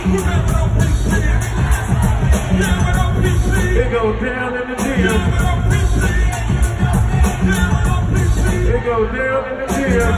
It goes down in the gym. It goes down in the gym.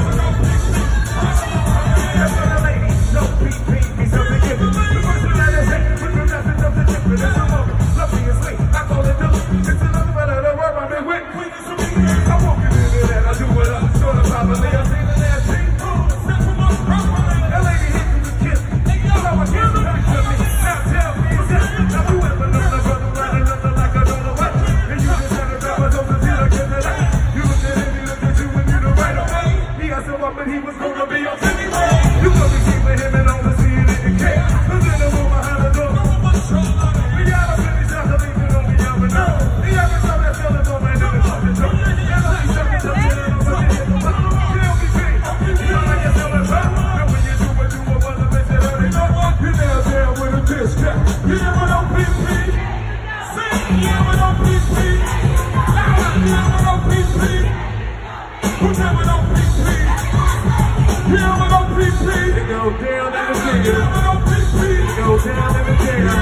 That's for the ladies. No OPP, be something different. The person that is hate with the message of the different. It's a moment, lovely and sweet. I call it different. It's another better than work I've been with. I'm walking in it and I do it up. Sort of properly. I've seen the last thing. That lady hit me with kiss. So I was here to me. Now tell me, is that now you ever know the brother riding nothing like I don't know what? And you just had a job, I don't feel like it. You looked at him, he looked at you, and you the right away. He got so up, but he was gonna be on TV. You gonna be keeping him and on the scene in the cake. Cause in the room behind the door. We got a finish, I believe it on me, I would know. He got me so that feeling on my nigga, talking to me. And I'll be talking to me, and I'm looking at the bottom. You don't be free. You know like you're selling pop. And when you do what you want, the bitch that hurt it up. You're down there with a discount. You never know OPP. Say, you never know OPP. You never know OPP. Who never know OPP? You never know OPP. It goes down in the gym. It goes down in the gym.